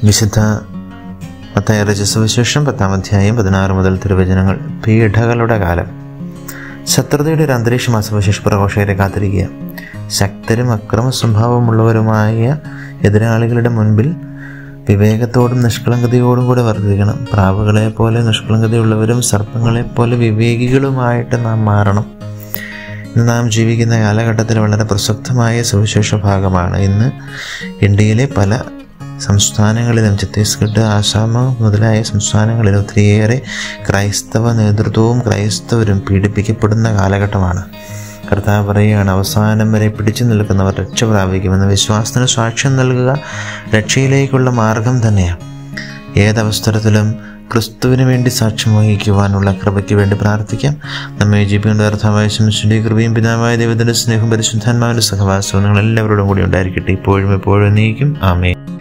വിശുദ്ധ മത്തായി അറിയിച്ച സുവിശേഷം 10-ാം അധ്യായം 16 മുതൽ തിരുവചനങ്ങൾ. പീഡകളുടെ കാലം. ശത്രുതയുടെ ഒരു അന്തരീക്ഷം സുവിശേഷ പ്രഘോഷകരെ കാത്തിരിക്കുക. ശക്തരും അക്രമ സ്വഭാവമുള്ളവരുമായ എതിരാളികളുടെ മുൻപിൽ വിവേകത്തോടും നിഷ്കളങ്കതയോടും കൂടെ വർദ്ധിക്കണം. പ്രാവുകളെ പോലെ നിഷ്കളങ്കതയുള്ളവരും സർപ്പങ്ങളെപ്പോലെ വിവേകികളുമായിട്ട് നാം മാറണം. ഇന്ന് നാം ജീവിക്കുന്ന കാലഘട്ടത്തിൽ വളരെ പ്രസക്തമായ സുവിശേഷ ഭാഗമാണ്. ഇന്ന് ഇന്ത്യയിലെ പല സംസ്ഥാനങ്ങളിലും, ഛത്തീസ്ഗഡ്, ആസാം മുതലായ സംസ്ഥാനങ്ങളിലും ഒത്തിരിയേറെ ക്രൈസ്തവ നേതൃത്വവും ക്രൈസ്തവരും പീഡിപ്പിക്കപ്പെടുന്ന കാലഘട്ടമാണ്. കർത്താവ് പറയുകയാണ്, അവസാനം വരെ പിടിച്ചു നിൽക്കുന്നവർ രക്ഷ പ്രാപിക്കുമെന്ന്. വിശ്വാസത്തിന് സാക്ഷ്യം നൽകുക രക്ഷയിലേക്കുള്ള മാർഗം തന്നെയാണ്. ഏതവസരത്തിലും ക്രിസ്തുവിന് വേണ്ടി സാക്ഷ്യം വഹിക്കുവാനുള്ള കൃപയ്ക്ക് വേണ്ടി പ്രാർത്ഥിക്കാം. നമ്മെ ജീവിക്കേണ്ട അർത്ഥമായ ശിശുവിൻ്റെ കൃപയും പിതാവായ ദൈവത്തിൻ്റെ സ്നേഹം പരിശുദ്ധാത്മാവിൻ്റെ സഹവാസവും നിങ്ങൾ എല്ലാവരോടും കൂടി ഉണ്ടായിരിക്കട്ടെ, ഇപ്പോഴും എപ്പോഴും നീക്കും. ആമേൻ.